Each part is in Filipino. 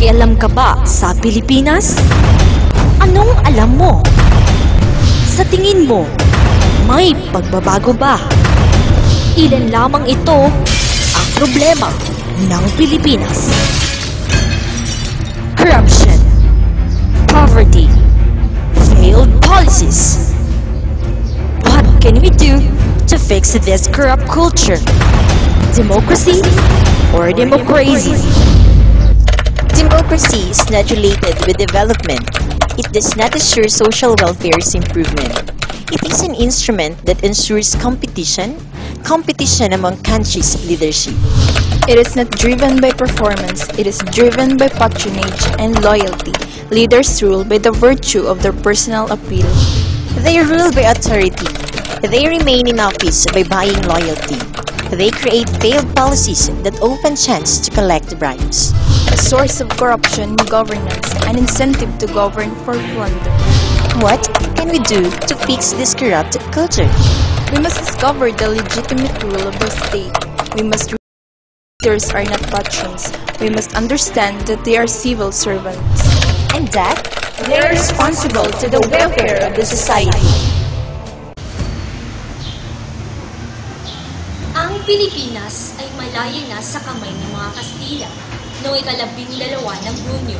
Nakikialam ka ba sa Pilipinas? Anong alam mo? Sa tingin mo, may pagbabago ba? Ilan lamang ito ang problema ng Pilipinas. Corruption, poverty, failed policies. What can we do to fix this corrupt culture? Democracy or democracy? Democracy is not related with development. It does not assure social welfare's improvement. It is an instrument that ensures competition among countries' leadership. It is not driven by performance, it is driven by patronage and loyalty. Leaders rule by the virtue of their personal appeal. They rule by authority. They remain in office by buying loyalty. They create failed policies that open chance to collect bribes. A source of corruption in governance, an incentive to govern for plunder. What can we do to fix this corrupt culture? We must discover the legitimate rule of the state. We must leaders are not patrons. We must understand that they are civil servants. And that they are responsible to the welfare of the society. Ang Pilipinas ay malaya na sa kamay ng mga Kastila noong ika-12 ng Hunyo,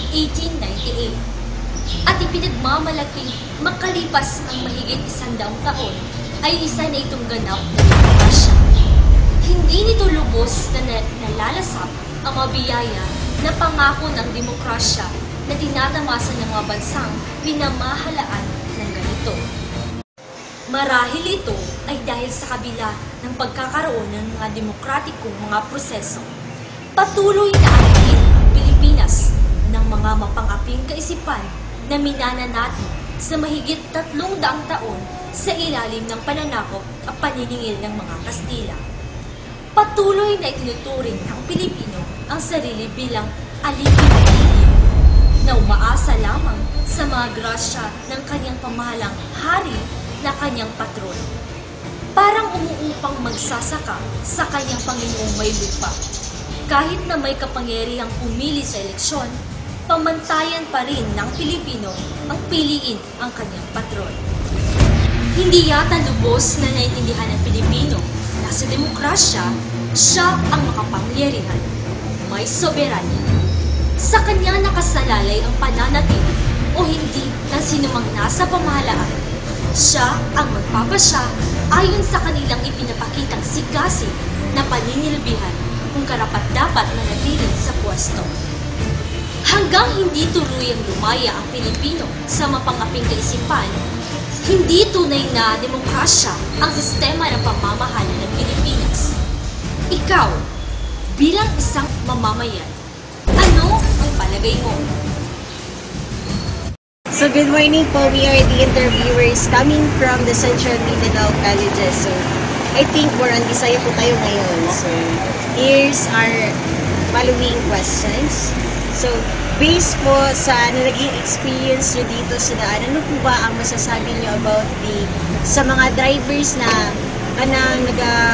1898. At ipinagmamalaking makalipas ang mahigit 100 taon ay isa na itong ganap na demokrasya. Hindi nito lubos na nalalasap ang mabiyaya na pangako ng demokrasya na tinatamasan ng mga bansang pinamahalaan ng ganito. Marahil ito ay dahil sa kabila ng pagkakaroon ng mga demokratikong mga proseso. Patuloy na aangkin ang Pilipinas ng mga mapangaping kaisipan na minana natin sa mahigit 300 taon sa ilalim ng pananakop at paniningil ng mga Kastila. Patuloy na itinuturing ng Pilipino ang sarili bilang alipin na umaasa lamang sa mga grasya ng kanyang pamahalang hari na kanyang patron. Parang umuupang magsasaka sa kanyang Panginoong may lupa. Kahit na may kapangyarihang pumili sa eleksyon, pamantayan pa rin ng Pilipino ang piliin ang kanyang patron. Hindi yata lubos na naiintindihan ng Pilipino na sa demokrasya, siya ang makapangyarihan, may soberanya. Sa kanya nakasalalay ang pananatili o hindi ng sinumang nasa pamahalaan. Siya ang magpapasya ayon sa kanilang ipinapakitang sigasig na paninilbihan kung karapat-dapat na natiling sa pwesto. Hanggang hindi tuluyang lumaya ang Pilipino sa mapangaping kaisipan, hindi tunay na demokrasya ang sistema ng pamamahala ng Pilipinas. Ikaw, bilang isang mamamayan, ano ang palagay mo? So good morning po, we are the interviewers coming from the Central Mindanao Colleges. So I think more on Bisaya po tayo ngayon. So here's our following questions. So based po sa naging experience nyo dito sa daan, ano po ba ang masasabi nyo about sa mga drivers na kanang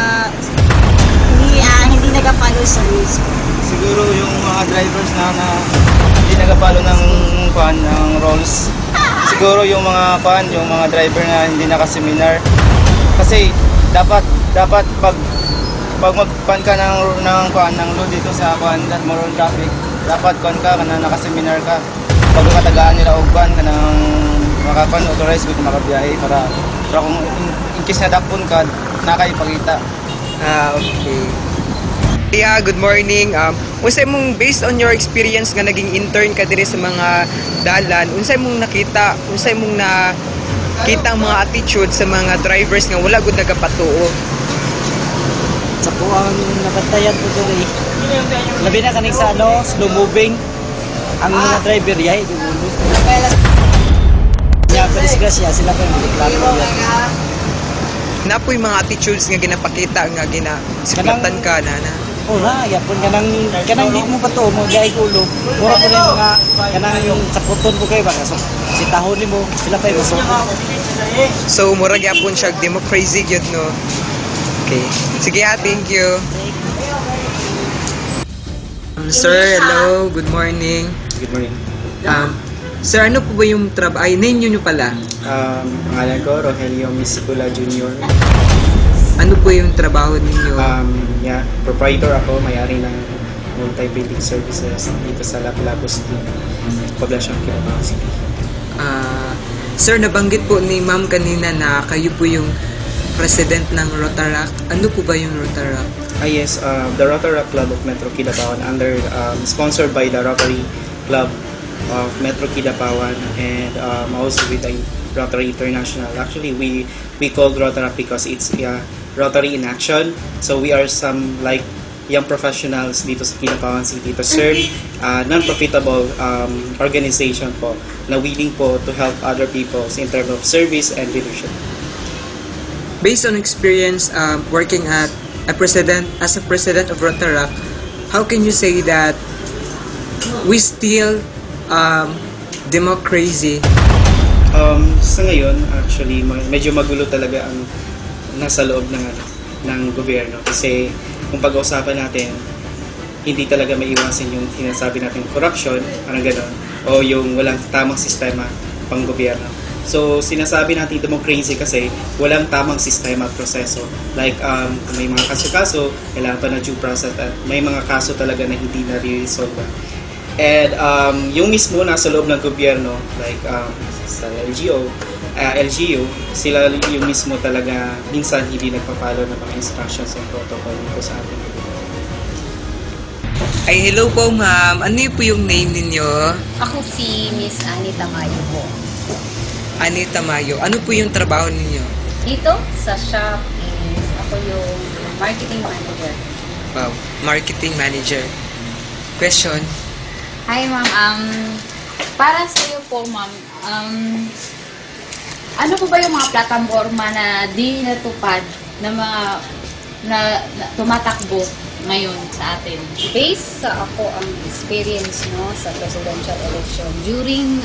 hindi nag-follow sa rules? Siguro yung mga drivers na hindi nag-follow ng rules. Siguro yung mga driver na hindi nakaseminar. Kasi dapat pag magpan ka ng load dito sa moron traffic, dapat nakaseminar ka. Pag katagaan nila ogban ka ng authorized kung makabiyahe para kung in case na dapon ka, nakaipakita. Okay. Yeah, good morning. Unsay mong based on your experience nga naging intern ka diri sa mga dalan, unsay mong nakita ang mga attitude sa mga drivers nga wala gud nagapatuo? Sa po ang nabantayan po diri. Labi na kaning sa slow moving ang mga driver yay dumulo. Ya, Garcia sila pa yung klaro. Napoy mga attitudes nga ginapakita nga ginasiklatan ka na. Ora, yapon kanang di mo pa to mo gay ulo. Ora po na mga kanang yung saputon ko kay baka so si tahon nimo sila pa yung So murag yapon siya democracy gyud no. Okay. Sige, thank you. Sir, hello. Good morning. Good morning. Sir, ano po ba yung trabaho? Ay, name nyo pala. Pangalan ko, Rogelio Misicula Jr. Ano po yung trabaho ninyo? Proprietor ako, may-ari ng multi-printing services dito sa Lapu-Lapu City, Poblacion, Kidapawan City. Sir, nabanggit po ni ma'am kanina na kayo po yung president ng Rotaract. Ano po ba yung Rotaract? Yes, the Rotaract Club of Metro Kidapawan sponsored by the Rotary Club of Metro Kidapawan and also with the Rotary International. Actually, we called Rotaract because it's Rotary in action. So we are some like young professionals dito sa Kidapawan City to serve non-profitable organization po na willing po to help other people in terms of service and leadership. Based on experience working as a president of Rotaract, how can you say that we still democracy? Sa ngayon, actually, medyo magulo talaga ang nasa loob ng gobyerno kasi kung pag-uusapan natin, hindi talaga maiwasan yung sinasabi natin corruption, parang gano'n, o yung walang tamang sistema pang gobyerno. So, sinasabi natin democracy kasi walang tamang sistema at proseso. Like, kung may mga kaso-kaso, kailangan pa na due process at may mga kaso talaga na hindi na-resolve. And yung mismo nasa loob ng gobyerno, like sa LGU, sila yung mismo talaga minsan hindi nagpa-follow ng mga instructions and protocol dito sa ating gobyerno. Ay, hello po ma'am. Ano po yung name ninyo? Ako si Miss Anita Mayo po. Anita Mayo. Ano po yung trabaho ninyo? Dito sa shop is ako yung marketing manager. Wow, marketing manager. Question? Hi ma'am, para sa iyo po ma'am, ano po ba yung mga plataforma na di natupad na mga na tumatakbo ngayon sa atin? Based sa ako ang experience no sa presidential election during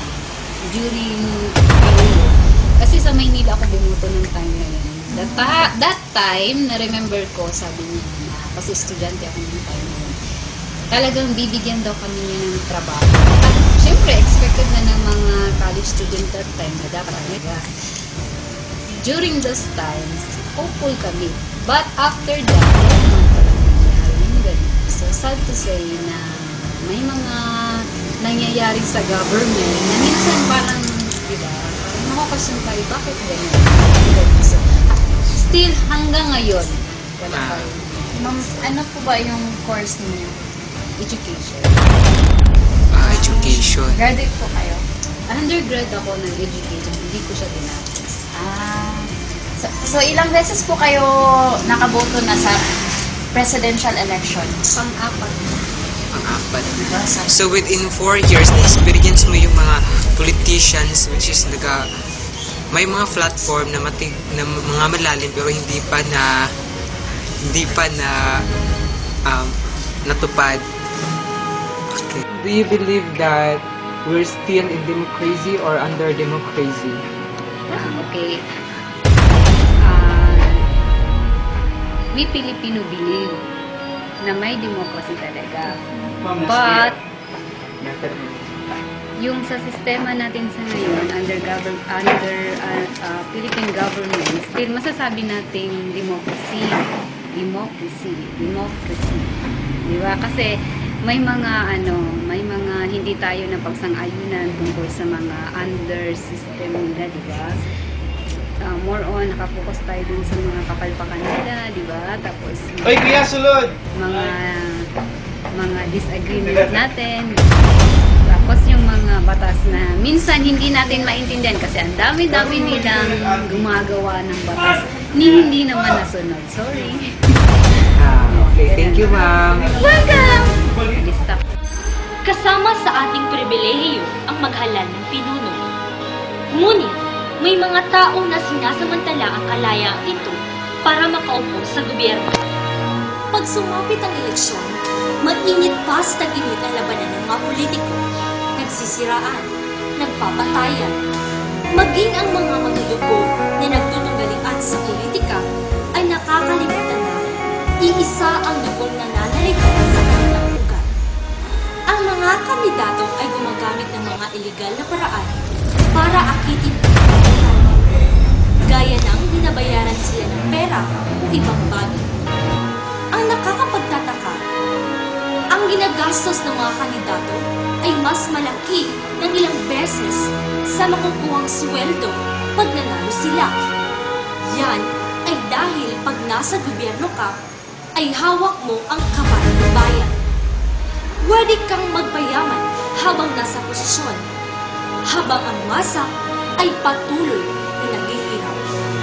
kasi sa Maynila ako bumuto ng time na yun. That time, na-remember ko, sabi niya na, kasi estudyante ako ng time na yun, talagang bibigyan daw kami niya ng trabaho. At syempre, expected na ng mga college student that time na dapat nila. During those times, hopeful kami. But after that, wala naman talagang nangyari yung ganun. So, sad to say na may mga nangyayari sa government na minsan parang, di ba, parang nakakasin tayo, bakit ganyan? So, still, hanggang ngayon, wala pa rin. Ma'am, ano po ba yung course niyo? Education. Education. Graduate po kayo? Undergrad ako ng education, hindi ko siya tinapos. So ilang beses po kayo nakaboto na sa presidential election? Pang-apat. Pang-apat. So within 4 years, na-experience mo yung mga politicians which is may mga platform na mga malalim pero hindi pa na natupad. Okay. Do you believe that we're still in democracy or under democracy? Okay. We Filipino believe na may democracy talaga. But, yung sa sistema natin sa ngayon, under Philippine government, still masasabi nating democracy. Diba? Kasi may mga hindi tayo napagsang-ayunan tungkol sa mga under system nila, diba? More on, nakapokus tayo dun sa mga kapalpakan nila, diba? Tapos, Oy, kuya, sulod! mga disagreement natin. Tapos yung mga batas na minsan hindi natin maintindihan kasi ang dami-dami nilang gumagawa ng batas ni hindi naman nasunod. Sorry. Okay, thank you, ma'am. Welcome! Lista. Kasama sa ating pribilehiyo ang maghalal ng pinuno. Ngunit, may mga tao na sinasamantala ang kalayaang ito para makaupo sa gobyerno. Pag sumapit ang eleksyon, mainit pa sa tag-init ang labanan ng mga politiko, nagsisiraan, nagpapatayan. Maging ang mga madudugo na nagtutunggalingan sa politika ay nakakalimutan na iisa ang dugong nananalika sa kanilang ugat. mga kandidato ay gumagamit ng mga iligal na paraan para akitin ang pamahalaan. Gaya ng binabayaran sila ng pera o ibang bagay. Ang nakakapagtataka, ang ginagastos ng mga kandidato ay mas malaki ng ilang beses sa makukuhang sweldo pag nanalo sila. Yan ay dahil pag nasa gobyerno ka, ay hawak mo ang kamay ng bayan. Pwede kang magpayaman habang nasa posisyon, habang ang masa ay patuloy na naghihirap.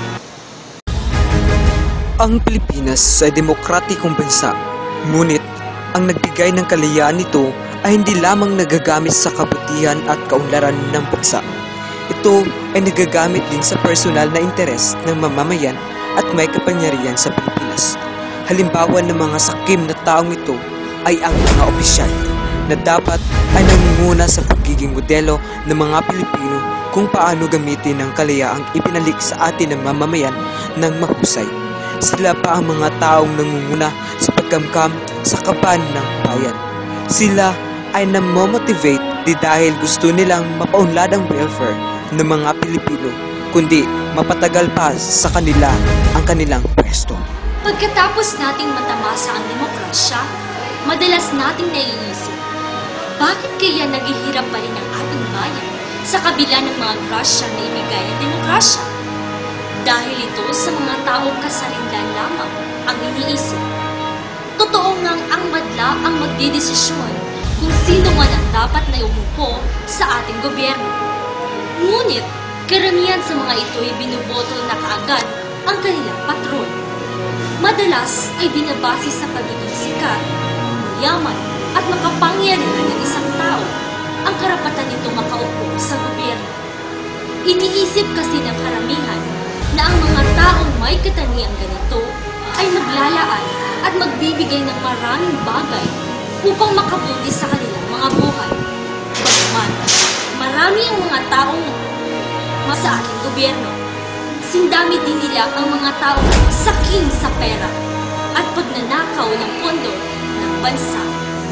Ang Pilipinas ay demokratikong bansa, ngunit ang nagbigay ng kalayaan nito ay hindi lamang nagagamit sa kabutihan at kaunlaran ng bansa. Ito ay nagagamit din sa personal na interes ng mamamayan at may kapangyarihan sa Pilipinas. Halimbawa ng mga sakim na taong ito ay ang mga opisyal na dapat ay nangunguna sa pagiging modelo ng mga Pilipino kung paano gamitin ang kalayaang ipinalik sa atin ng mamamayan ng mahusay. Sila pa ang mga taong nangunguna sa pagkamkam sa kaban ng bayan. Sila ay namomotivate di dahil gusto nilang mapaunlad ang welfare ng mga Pilipino, kundi mapatagal pa sa kanila ang kanilang pwesto. Pagkatapos nating matamasa ang demokrasya, madalas nating naiisip, bakit kaya naghihirap pa rin ang ating bayan sa kabila ng mga grasya na ibigay ng demokrasya? Dahil ito sa mga taong kasarinlan lamang ang iniisip. Totoo ngang ang madla ang magdidesisyon kung sino man ang dapat na umupo sa ating gobyerno. Ngunit, karamihan sa mga ito ay binuboto na kaagad ang kanilang patron. Madalas ay binabase sa pagiging sikat, mayaman at makapangyarihan ng isang tao ang karapatan nito makaupo sa gobyerno. Iniisip kasi ng karamihan na ang mga taong may katangiang ganito ay maglalaan at magbibigay ng maraming bagay upang makabuti sa kanilang mga buhay. Bagaman, marami ang mga taong sa ating gobyerno. Sindami din nila ang mga taong sakim sa pera at pagnanakaw ng pondo ng bansa.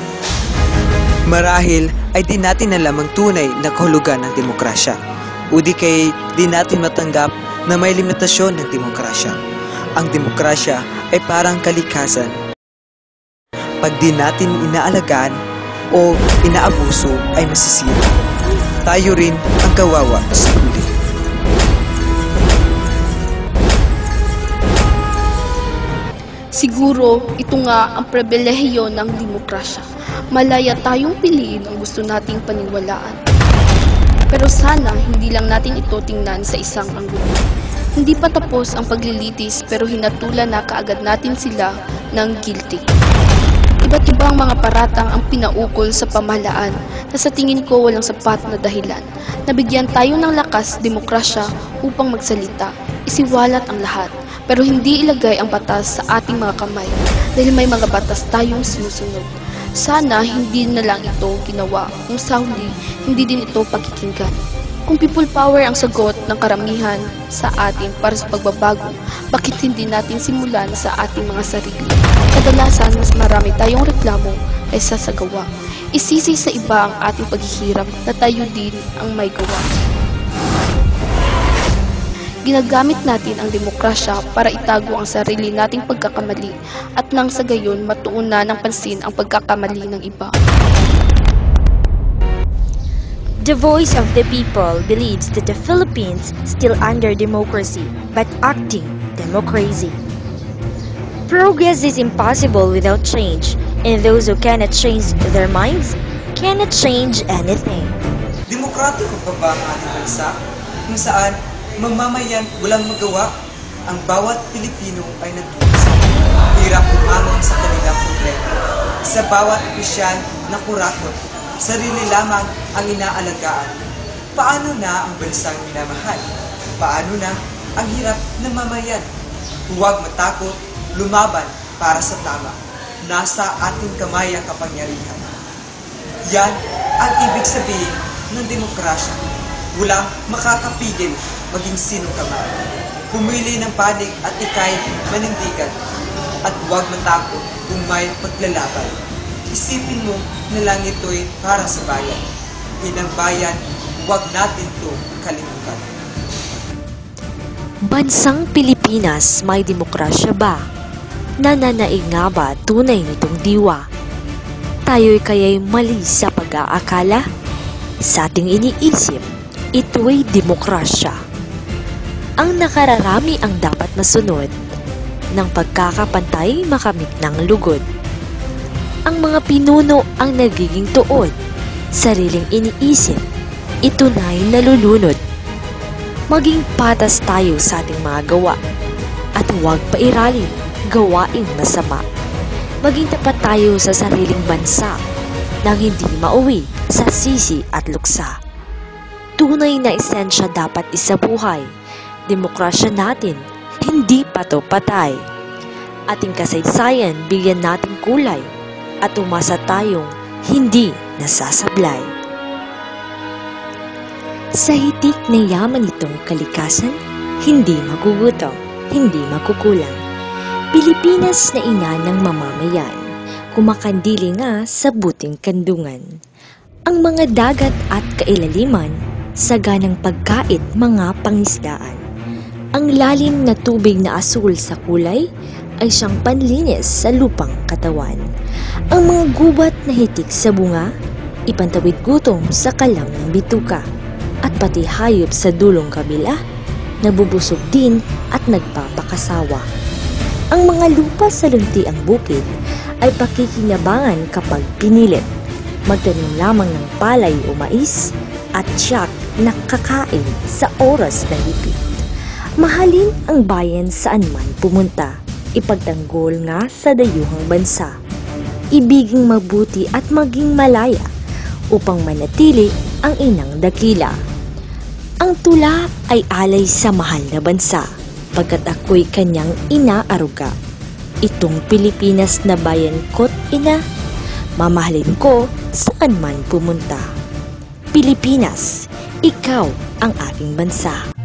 Marahil ay di natin alam ang tunay na kahulugan ng demokrasya. O di kay di natin matanggap na may limitasyon ng demokrasya. Ang demokrasya ay parang kalikasan. Pag di natin inaalagaan o inaabuso ay masisira. Tayo rin ang kawawa sa huli. Siguro, ito nga ang pribilehiyo ng demokrasya. Malaya tayong piliin ang gusto nating paniwalaan. Pero sana, hindi lang natin ito tingnan sa isang anggulo. Hindi pa tapos ang paglilitis pero hinatulan na kaagad natin sila ng guilty. Iba't ibang mga paratang ang pinaukol sa pamahalaan na sa tingin ko walang sapat na dahilan. Nabigyan tayo ng lakas demokrasya upang magsalita, isiwalat ang lahat. Pero hindi ilagay ang batas sa ating mga kamay dahil may mga batas tayong sinusunod. Sana hindi na lang ito ginawa kung sa huli hindi din ito pakikinggan. Kung people power ang sagot ng karamihan sa atin para sa pagbabago, bakit hindi natin simulan sa ating mga sarili? Kadalasan mas marami tayong reklamo kaysa sa gawa. Isisi sa iba ang ating paghihirap na tayo din ang may gawa. Ginagamit natin ang demokrasya para itago ang sarili nating pagkakamali at nang sa gayon matuunan ng pansin ang pagkakamali ng iba. The voice of the people believes that the Philippines still under democracy, but acting democracy. Progress is impossible without change, and those who cannot change their minds cannot change anything. Demokratiko pa ba ang ating bansa kung saan mamamayan walang magawa, ang bawat Pilipino ay nagdusa. Hirap umamon sa kanilang problema. Sa bawat opisyal na kurakot, sarili lamang ang inaalagaan. Paano na ang bansang minamahal? Paano na ang hirap ng mamayan? Huwag matakot, lumaban para sa tama. Nasa ating kamay ang kapangyarihan. Yan ang ibig sabihin ng demokrasya. Walang makakapigil maging sino ka man. Pumili ng panig at ikay manindigan at huwag matakot kung may paglalaban. Isipin mo na lang ito'y para sa bayan. Bilang bayan, huwag natin ito kalimutan. Bansang Pilipinas, may demokrasya ba? Nananaig nga ba tunay nitong diwa? Tayo'y kaya'y mali sa pag-aakala? Sa ating iniisip, ito'y demokrasya. Ang nakararami ang dapat masunod, ng pagkakapantay makamit ng lugod. Ang mga pinuno ang nagiging tuod, sariling iniisip, ito na'y nalulunod. Maging patas tayo sa ating mga gawa, at huwag pairalin gawaing masama. Maging tapat tayo sa sariling bansa, nang hindi mauwi sa sisi at luksa. Tunay na esensya dapat isabuhay, demokrasya natin, hindi pato-patay. Ating kasaysayan bigyan natin kulay, at umasa tayong hindi nasasablay. Sa hitik na yaman nitong kalikasan, hindi magugutom, hindi makukulang. Pilipinas na ina ng mamamayan, kumakandili nga sa buting kandungan. Ang mga dagat at kailaliman, saganang pagkait mga pangisdaan. Ang lalim na tubig na asul sa kulay, ay siyang panlinis sa lupang katawan. Ang mga gubat na hitik sa bunga, ipantawid gutom sa kalam ng bituka. At pati hayop sa dulong kabila, nabubusog din at nagpapakasawa. Ang mga lupa sa luntiang bukid ay pakikinabangan kapag pinilit. Magtanim lamang ng palay o mais at tiyak na kakain sa oras ng hipit. Mahalin ang bayan saan man pumunta, ipagtanggol nga sa dayuhang bansa. Ibiging mabuti at maging malaya upang manatili ang inang dakila. Ang tula ay alay sa mahal na bansa, pagkat ako'y kanyang inaaruga. Itong Pilipinas na bayan ko't ina, mamahalin ko saan man pumunta. Pilipinas, ikaw ang aking bansa.